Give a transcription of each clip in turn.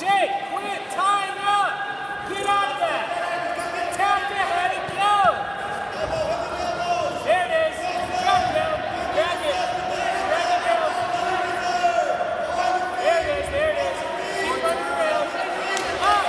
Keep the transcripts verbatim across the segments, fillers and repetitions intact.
Jake, quit tying up. Get out of that. Tap the head and go. There it is. Drag it down. Drag it. Drag it down. There it is. There it is. Keep running around. Up.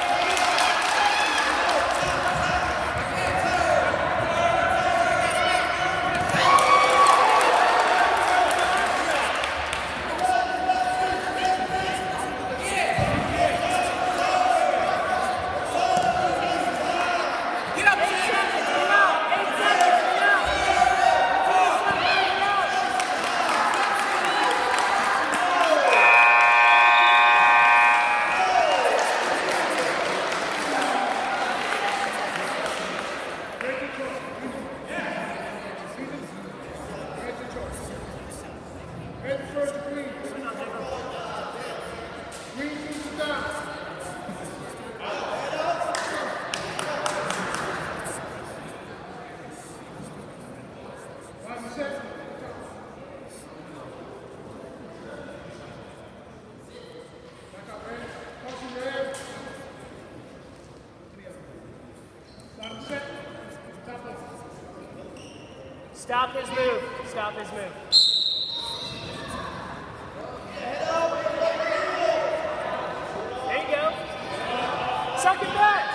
Stop his move. Stop his move. There you go. Suck it back.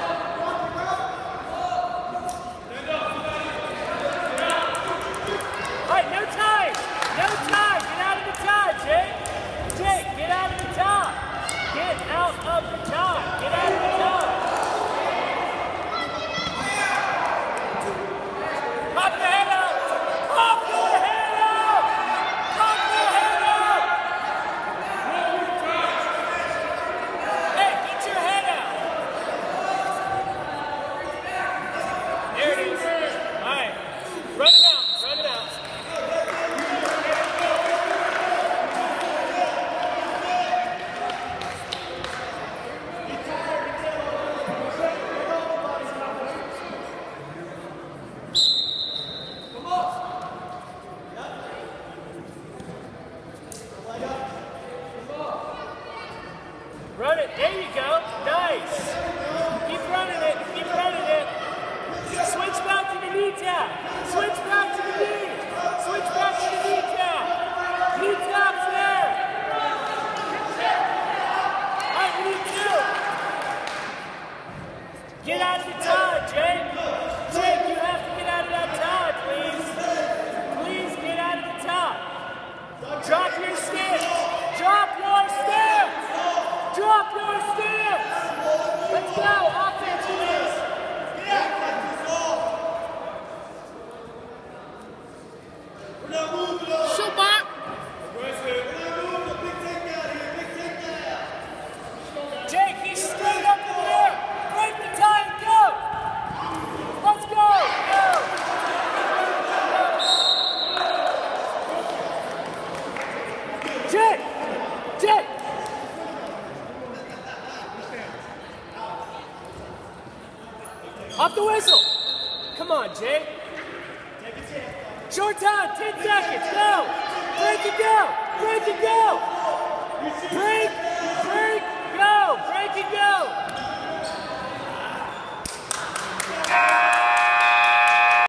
All right, no time. No time. Get out of the tie, Jake. Jake, get out of the tie. Get out of the tie. Get out of the tie. Pop the head up. Pop your head up! Pop your head up! Hey, get your head out! There it is. All right. Run him out. Run him out. Run it. There you go. Nice. Keep running it. Keep running it. Switch back to the knee tap. Switch back to the knee. Switch back to the knee tap. Knee tap's there. All right, we need two. Get out of the tie, Jake. Jake, you have to get out of that tie, please. Please get out of the tie. Drop your stance. Drop your stance. Drop your stance! Let's go! Offense it is! We're not moving up! Shoot back! We're not moving up! Big takedown here! Big takedown! Jake, he's straight up in there! Break the tie and go! Let's go! Go! Jake! Jake! Off the whistle! Come on, Jake. Short time, ten seconds, go! Break it, go! Break it, go! Break, break,